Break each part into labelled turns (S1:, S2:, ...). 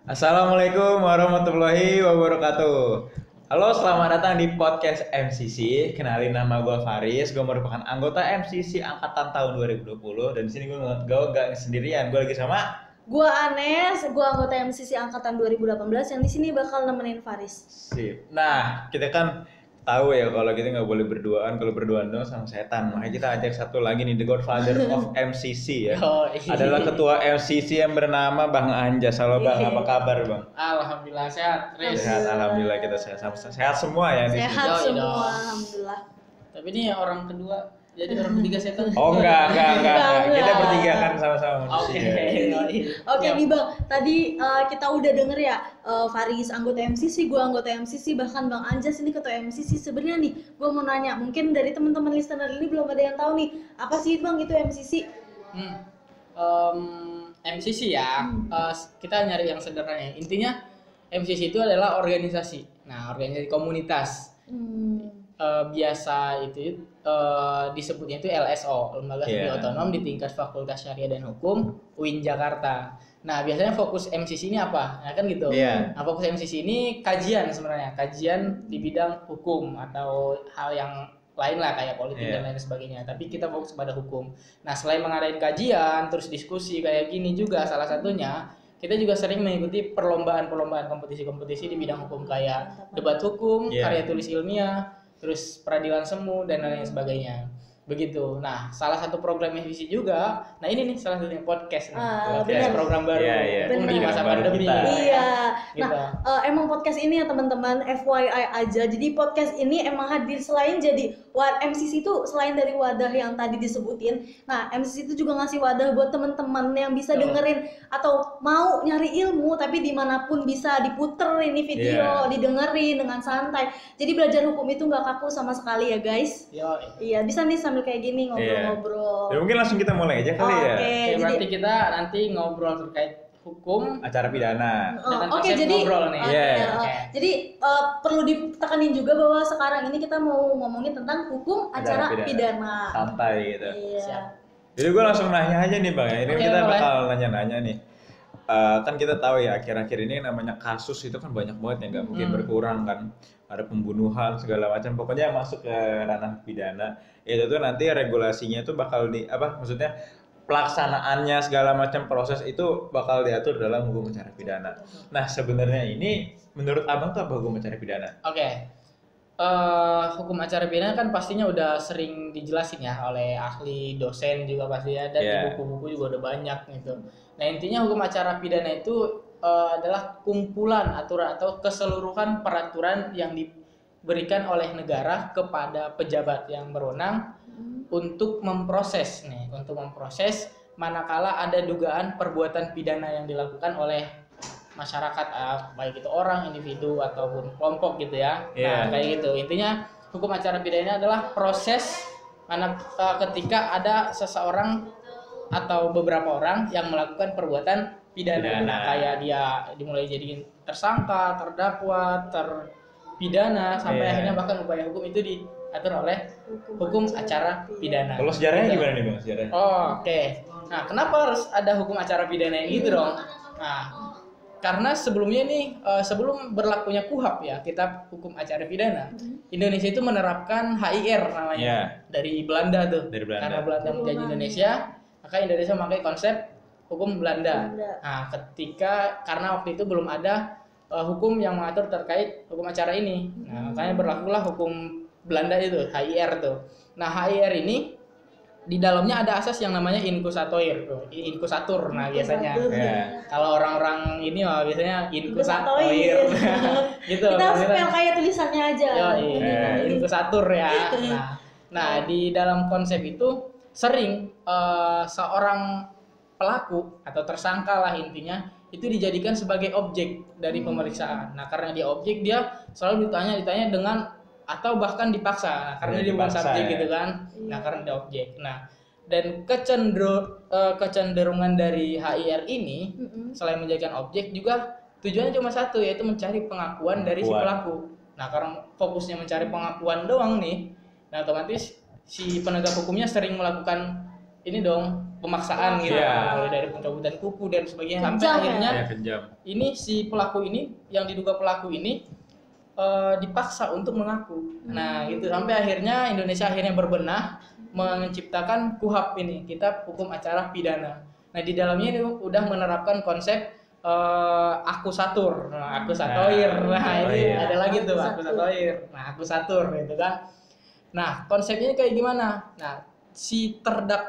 S1: Assalamualaikum warahmatullahi wabarakatuh. Halo, selamat datang di podcast MCC. Kenalin, nama gue Faris. Gue merupakan anggota MCC angkatan tahun 2020. Dan di sini gue gak sendirian. Gue lagi sama.
S2: Gue Anes. Gue anggota MCC angkatan 2018 yang di sini bakal nemenin Faris.
S1: Sip. Nah, kita kan tahu ya kalau kita nggak boleh berduaan. Kalau berduaan dong sama setan. Makanya kita ajak satu lagi nih, the Godfather of MCC ya. Adalah ketua MCC yang bernama Bang Anjas. Halo Bang, apa kabar Bang?
S3: Alhamdulillah sehat.
S1: Sehat, alhamdulillah kita sehat semua ya di sini.
S2: Sehat
S3: Yoi
S2: semua,
S3: dong.
S2: alhamdulillah.
S3: Tapi ini orang kedua, jadi orang ketiga setan.
S1: Oh enggak. Kita
S2: Enggak.
S1: bertiga kan sama-sama
S3: Oke.
S1: manusia.
S2: Oke nih Bang, tadi kita udah denger ya Faris anggota MCC, gue anggota MCC, bahkan Bang Anjas ini ketua MCC. Sebenarnya nih, gue mau nanya, mungkin dari teman-teman listener ini belum ada yang tahu nih, apa sih Bang itu MCC?
S3: MCC ya, kita nyari yang sederhana. Intinya MCC itu adalah organisasi. Nah, organisasi komunitas. Biasa itu disebutnya itu LSO, Lembaga Semi Otonom di tingkat Fakultas Syariah dan Hukum UIN Jakarta. Nah, biasanya fokus MCC ini apa? Nah, kan gitu. Nah, fokus MCC ini kajian sebenarnya, kajian di bidang hukum atau hal yang lain lah kayak politik dan lain sebagainya. Tapi kita fokus pada hukum. Nah, selain mengadain kajian, terus diskusi kayak gini juga salah satunya, kita juga sering mengikuti perlombaan-perlombaan kompetisi-kompetisi di bidang hukum kayak debat hukum, karya tulis ilmiah, terus peradilan semu dan lain sebagainya. Begitu. Nah, salah satu program MCC juga, nah ini nih salah satunya podcast nih. Podcast program baru hukum di masa pandemi.
S2: Iya.
S3: Gitu.
S2: Nah, emang podcast ini ya teman-teman FYI aja. Jadi podcast ini emang hadir selain jadi MCC itu selain dari wadah yang tadi disebutin. Nah, MCC itu juga ngasih wadah buat teman-teman yang bisa dengerin atau mau nyari ilmu tapi dimanapun bisa diputer ini video, didengerin dengan santai. Jadi belajar hukum itu nggak kaku sama sekali ya guys. Iya, bisa nih sambil kayak gini ngobrol-ngobrol.
S1: Ya mungkin langsung kita mulai aja kali ya.
S3: Oke, berarti kita nanti ngobrol terkait hukum
S1: acara pidana.
S2: Oke, jadi
S3: ngobrol nih.
S2: Jadi perlu ditekanin juga bahwa sekarang ini kita mau ngomongin tentang hukum acara pidana.
S1: Santai gitu.
S2: Iya.
S1: Jadi gue langsung nanya aja nih Bang ya. Ini kita
S3: boleh.
S1: bakal nanya-nanya nih. Kan kita tahu ya akhir-akhir ini namanya kasus itu kan banyak banget ya, nggak mungkin berkurang kan. Ada pembunuhan segala macam, pokoknya masuk ke ranah pidana. Itu tuh nanti regulasinya tuh bakal maksudnya pelaksanaannya segala macam proses itu bakal diatur dalam hukum acara pidana. Nah sebenarnya ini menurut Abang tuh apa hukum acara pidana?
S3: Oke. Hukum acara pidana kan pastinya udah sering dijelasin ya oleh ahli, dosen juga pasti ya, dan di buku-buku juga udah banyak gitu. Nah intinya hukum acara pidana itu adalah kumpulan aturan atau keseluruhan peraturan yang diberikan oleh negara kepada pejabat yang berwenang untuk memproses manakala ada dugaan perbuatan pidana yang dilakukan oleh masyarakat, baik itu orang, individu ataupun kelompok gitu ya. Nah kayak gitu. Intinya hukum acara pidana adalah proses ketika ada seseorang atau beberapa orang yang melakukan perbuatan pidana. Nah, kayak dia dimulai jadi tersangka, terdakwa, terpidana sampai akhirnya bahkan upaya hukum itu diatur oleh hukum acara pidana.
S1: Kalau sejarahnya gimana nih Bang sejarahnya?
S3: Oke. Nah, kenapa harus ada hukum acara pidana yang gitu dong? Nah, karena sebelumnya nih sebelum berlakunya KUHP ya, Kitab Hukum Acara Pidana, Indonesia itu menerapkan HIR namanya. Dari Belanda tuh. Karena Belanda menjajah Indonesia, maka Indonesia memakai konsep hukum Belanda. Nah, karena waktu itu belum ada hukum yang mengatur terkait hukum acara ini. Nah, makanya berlakulah hukum Belanda itu, HIR tuh. Nah, HIR ini di dalamnya ada asas yang namanya inkusatur. Nah, biasanya. Kalau orang-orang ini biasanya inkusatur. Gitu.
S2: Kita spell kayak tulisannya aja.
S3: Inkusatur ya. Nah, di dalam konsep itu sering seorang pelaku atau tersangka lah intinya itu dijadikan sebagai objek dari pemeriksaan. Nah, karena dia objek, dia selalu ditanya dengan atau bahkan dipaksa. Nah, karena dia bukan subjek gitu kan. Nah, karena dia objek. Nah, dan kecenderungan dari HIR ini selain menjadikan objek juga tujuannya cuma satu, yaitu mencari pengakuan dari si pelaku. Nah, karena fokusnya mencari pengakuan doang nih, nah otomatis si penegak hukumnya sering melakukan ini dong pemaksaan gitu, mulai dari pencabutan kuku dan sebagainya sampai akhirnya ini si pelaku ini yang diduga pelaku ini dipaksa untuk mengaku. Nah gitu sampai akhirnya Indonesia akhirnya berbenah menciptakan KUHP ini, Kitab Hukum Acara Pidana. Nah di dalamnya ini udah menerapkan konsep akusatur, akusatoir. Ada lagi tuh akusatoir. Nah akusatur gitu kan. Nah konsepnya kayak gimana? Nah si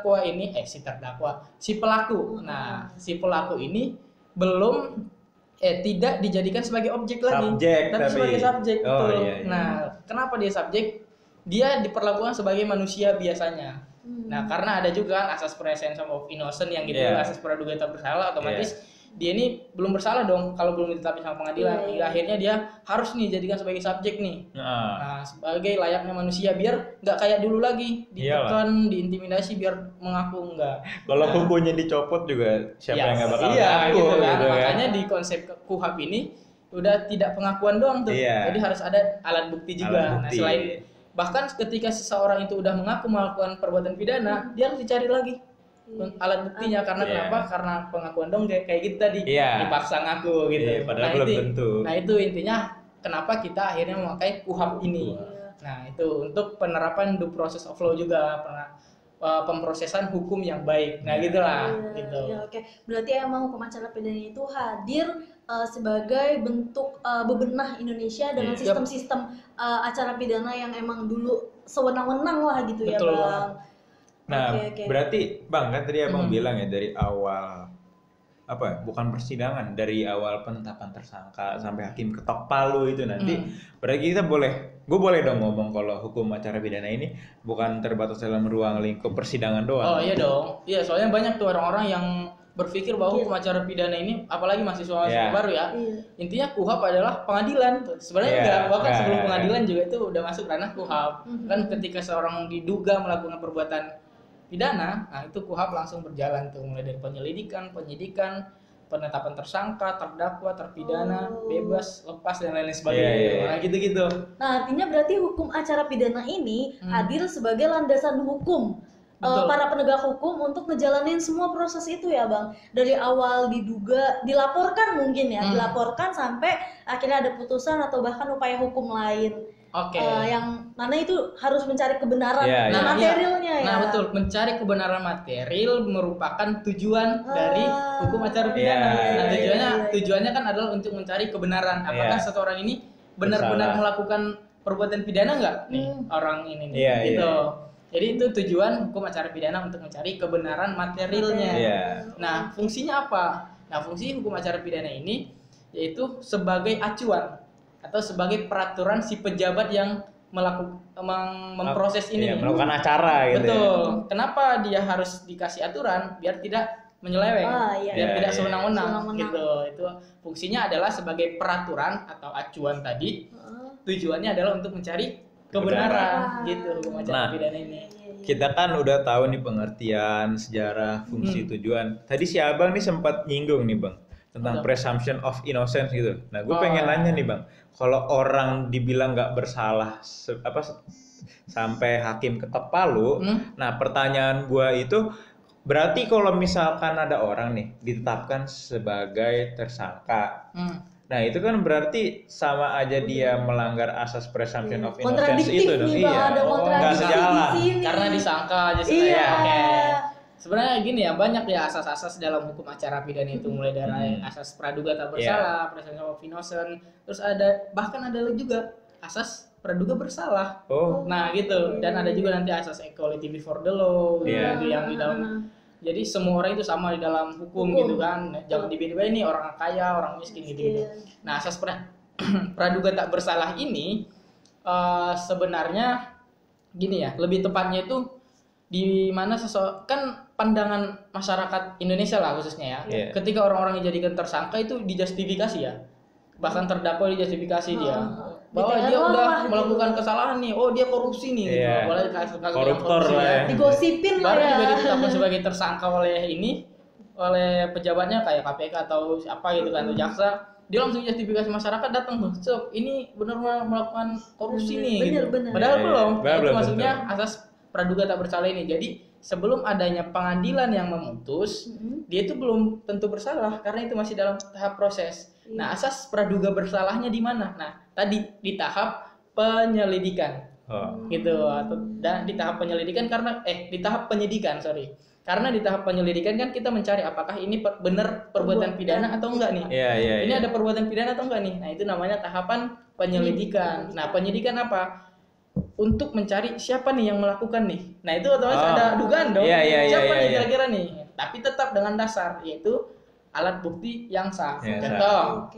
S3: pelaku. Nah si pelaku ini belum tidak dijadikan sebagai objek lagi, tapi sebagai subjek. Nah kenapa dia subjek? Dia diperlakukan sebagai manusia biasanya. Nah, karena ada juga kan asas presumption of innocence yang gitu, asas praduga tak bersalah, otomatis dia ini belum bersalah dong kalau belum ditetapkan sama pengadilan. Akhirnya dia harus nih jadikan sebagai subjek nih. Nah, sebagai layaknya manusia biar nggak kayak dulu lagi ditekan, diintimidasi biar mengaku enggak.
S1: Kalau kukunya dicopot juga siapa yang nggak bakal ngaku
S3: gitu kan. Makanya di konsep KUHP ini udah tidak pengakuan doang tuh. Jadi harus ada alat bukti juga. Nah, selain bahkan ketika seseorang itu udah mengaku melakukan perbuatan pidana, dia harus dicari lagi alat buktinya. Karena kenapa? Karena pengakuan dong kayak gitu tadi, dipaksa ngaku gitu.
S1: Padahal belum tentu.
S3: Nah itu intinya kenapa kita akhirnya memakai KUHP ini. Nah itu untuk penerapan due process of law juga, pemrosesan hukum yang baik. Nah gitulah gitu.
S2: Oke. Berarti emang hukum acara pidana itu hadir sebagai bentuk bebenah Indonesia dengan sistem-sistem acara pidana yang emang dulu sewenang-wenang lah gitu.
S3: Betul,
S2: ya Bang.
S1: Nah berarti Bang kan tadi Abang bilang ya dari awal bukan persidangan, dari awal penetapan tersangka sampai hakim ketok palu itu nanti berarti gue boleh dong ngomong kalau hukum acara pidana ini bukan terbatas dalam ruang lingkup persidangan doang.
S3: Oh iya dong, iya soalnya banyak tuh orang-orang yang berpikir bahwa hukum acara pidana ini, apalagi mahasiswa baru ya, intinya KUHP adalah pengadilan. Sebenarnya enggak, bahkan sebelum pengadilan juga itu udah masuk ranah KUHP. Kan ketika seorang diduga melakukan perbuatan pidana, nah itu KUHP langsung berjalan tuh, mulai dari penyelidikan, penyidikan, penetapan tersangka, terdakwa, terpidana, bebas, lepas dan lain-lain sebagainya. Nah gitu-gitu.
S2: Nah artinya berarti hukum acara pidana ini hadir sebagai landasan hukum para penegak hukum untuk ngejalanin semua proses itu ya Bang. Dari awal diduga, dilaporkan mungkin ya, dilaporkan sampai akhirnya ada putusan atau bahkan upaya hukum lain. Yang mana itu harus mencari kebenaran materialnya ya.
S3: Nah betul, mencari kebenaran material merupakan tujuan dari hukum acara pidana. Tujuannya kan adalah untuk mencari kebenaran. Apakah seseorang ini benar-benar melakukan perbuatan pidana nggak nih orang ini nih, gitu. Jadi itu tujuan hukum acara pidana, untuk mencari kebenaran materialnya. Nah fungsinya apa? Nah fungsi hukum acara pidana ini yaitu sebagai acuan atau sebagai peraturan si pejabat yang memproses ini,
S1: melakukan acara gitu.
S3: Betul. Kenapa dia harus dikasih aturan? Biar tidak menyeleweng, biar tidak sewenang-wenang gitu. Itu fungsinya adalah sebagai peraturan atau acuan tadi. Tujuannya adalah untuk mencari kebenaran gitu hukum acara pidana ini.
S1: Kita kan udah tahu nih pengertian, sejarah, fungsi, tujuan. Tadi si Abang nih sempat nyinggung nih Bang tentang presumption of innocence gitu. Nah, gue pengen nanya nih Bang, kalau orang dibilang nggak bersalah sampai hakim ketok palu, nah pertanyaan gue itu berarti kalau misalkan ada orang nih ditetapkan sebagai tersangka, nah itu kan berarti sama aja dia melanggar asas presumption of innocence itu dong.
S2: Nggak
S1: sejalan
S3: karena disangka aja sebenarnya. Sebenarnya gini ya, banyak ya asas-asas dalam hukum acara pidana itu, mulai dari asas praduga tak bersalah, presumption of innocence, terus bahkan ada juga asas praduga bersalah. Nah gitu, dan ada juga nanti asas equality before the law gitu, yang di dalam. Jadi semua orang itu sama di dalam hukum gitu kan. Jangan dibedain nih orang kaya, orang miskin gitu. Nah, asas praduga tak bersalah ini sebenarnya gini ya, lebih tepatnya itu di mana kan pandangan masyarakat Indonesia lah khususnya ya. Ketika orang-orang dijadikan tersangka itu dijustifikasi ya. Bahkan terdakwa dijustifikasi dia. Bahwa dia udah melakukan kesalahan nih, dia korupsi nih, gitu. Boleh
S1: koruptor lah ya.
S2: Digosipin lah ya.
S3: Baru juga ditetapkan sebagai tersangka oleh pejabatnya kayak KPK atau apa gitu kan, atau jaksa. Dia langsung justifikasi, masyarakat datang tuh, ini benar melakukan korupsi nih. Gitu. Padahal belum. Itu maksudnya asas praduga tak bersalah ini. Jadi sebelum adanya pengadilan yang memutus, dia itu belum tentu bersalah karena itu masih dalam tahap proses. Nah, asas praduga bersalahnya di mana? Nah, tadi di tahap penyelidikan. Gitu, dan di tahap penyelidikan karena di tahap penyidikan, sorry. Karena di tahap penyelidikan kan kita mencari apakah ini benar perbuatan pidana atau enggak nih. Ini ada perbuatan pidana atau enggak nih. Nah, itu namanya tahapan penyelidikan. Nah, penyidikan apa? Untuk mencari siapa nih yang melakukan nih. Nah, itu otomatis ada dugaan dong. Siapa nih kira-kira nih. Tapi tetap dengan dasar yaitu alat bukti yang sah. Contoh,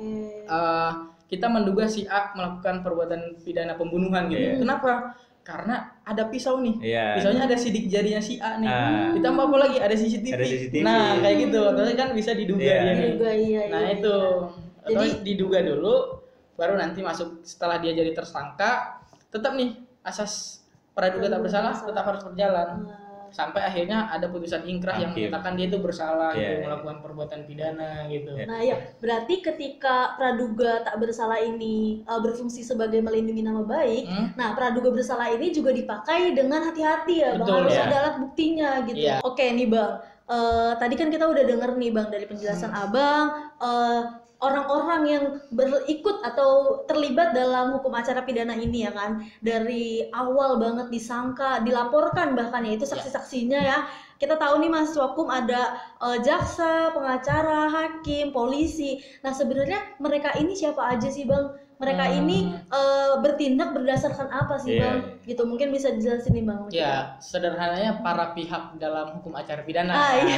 S3: kita menduga si A melakukan perbuatan pidana pembunuhan gitu. Kenapa? Karena ada pisau nih, pisaunya ada sidik jarinya si A nih, ditambah apa lagi ada CCTV. Nah kayak gitu, terus kan bisa diduga dia nih. Nah itu, terus diduga dulu, baru nanti masuk setelah dia jadi tersangka, tetap nih asas praduga tak bersalah tetap harus berjalan. Sampai akhirnya ada putusan ingkrah yang menyatakan dia itu bersalah gitu, melakukan perbuatan pidana gitu.
S2: Nah ya, berarti ketika praduga tak bersalah ini berfungsi sebagai melindungi nama baik, nah praduga bersalah ini juga dipakai dengan hati-hati ya, Bang, harus ada alat buktinya gitu. Oke nih Bang, tadi kan kita udah denger nih Bang dari penjelasan Abang, orang-orang yang berikut atau terlibat dalam hukum acara pidana ini ya kan, dari awal banget disangka, dilaporkan bahkan ya itu saksi-saksinya ya. Kita tahu nih mahasiswa hukum ada jaksa, pengacara, hakim, polisi. Nah sebenarnya mereka ini siapa aja sih Bang? Mereka ini bertindak berdasarkan apa sih Bang? Gitu mungkin bisa dijelasin nih Bang.
S3: Ya sederhananya para pihak dalam hukum acara pidana.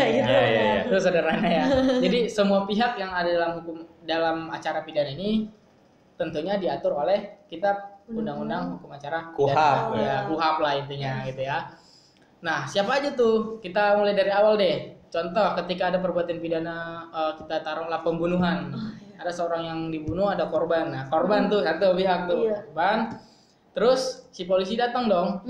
S3: Itu sederhana ya. Jadi semua pihak yang ada dalam acara pidana ini tentunya diatur oleh kitab undang-undang hukum acara
S1: KUHP.
S3: KUHP lah intinya gitu ya. Nah siapa aja tuh? Kita mulai dari awal deh. Contoh ketika ada perbuatan pidana, kita taruhlah pembunuhan. Ada seorang yang dibunuh, ada korban. Nah, korban tuh satu pihak tuh, korban. Terus si polisi datang dong.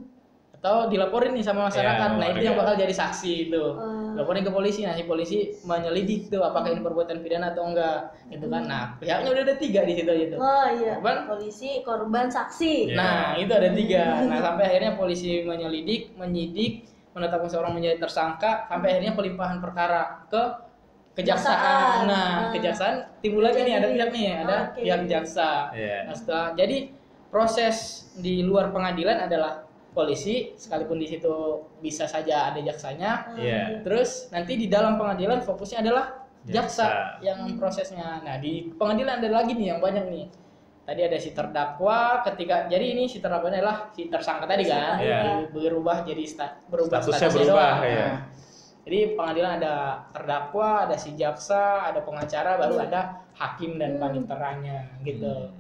S3: Atau dilaporin nih sama masyarakat. Nah, itu yang bakal jadi saksi itu. Laporin ke polisi. Nah, si polisi menyelidik tuh apakah ini perbuatan pidana atau enggak. Gitu kan. Nah, pihaknya udah ada 3 di situ aja tuh.
S2: Korban, polisi, korban, saksi.
S3: Nah, itu ada 3. Nah, sampai akhirnya polisi menyelidik, menyidik, menetapkan seorang menjadi tersangka, sampai akhirnya pelimpahan perkara ke kejaksaan. Nah, kejaksaan timbul lagi nih, ada pihak nih, ada pihak jaksa. Nah, jadi proses di luar pengadilan adalah polisi, sekalipun di situ bisa saja ada jaksanya. Terus nanti di dalam pengadilan fokusnya adalah jaksa yang prosesnya. Nah, di pengadilan ada lagi nih yang banyak nih. Tadi ada si terdakwa, jadi ini si terdakwa adalah si tersangka tadi kan, berubah jadi
S1: statusnya berubah.
S3: Nah, jadi pengadilan ada terdakwa, ada si jaksa, ada pengacara, baru ada hakim dan paniteranya gitu.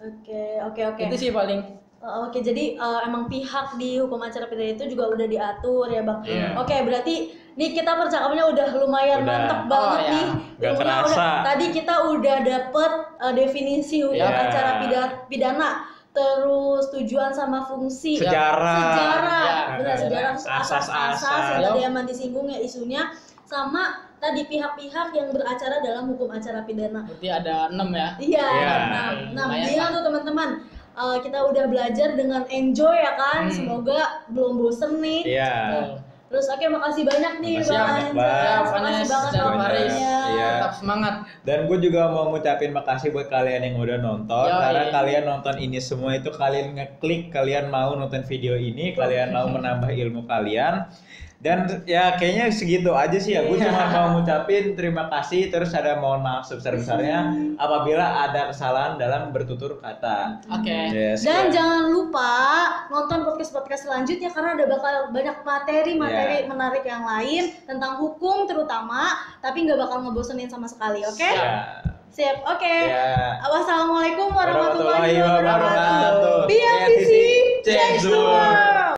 S2: Oke.
S3: Itu sih paling.
S2: Jadi emang pihak di hukum acara pidana itu juga udah diatur ya Bang. Oke, berarti nih kita percakapannya udah lumayan mantep banget nih.
S1: Gak kerasa.
S2: Tadi kita udah dapet definisi hukum acara pidana, terus tujuan sama fungsi, sejarah, benar, sejarah, asas-asas yang tadi yang disinggung ya isunya, sama tadi pihak-pihak yang beracara dalam hukum acara pidana.
S3: Berarti ada 6 ya?
S2: Iya, 6. Dia tuh teman-teman. Kita udah belajar dengan enjoy ya kan, semoga belum bosen nih. Terus makasih banyak nih Bang. Makasih banget waktunya.
S3: Tetap semangat.
S1: Dan gue juga mau ngucapin makasih buat kalian yang udah nonton. Karena kalian nonton ini semua itu kalian ngeklik, kalian mau nonton video ini, kalian mau menambah ilmu kalian. Dan ya kayaknya segitu aja sih ya. Gue cuma mau ngucapin terima kasih, terus ada mohon maaf sebesar-besarnya apabila ada kesalahan dalam bertutur kata. Dan jangan lupa nonton podcast selanjutnya karena ada bakal banyak materi menarik yang lain tentang hukum terutama, tapi nggak bakal ngebosenin sama sekali. Siap. Wassalamualaikum warahmatullahi wabarakatuh. BMCC change the world.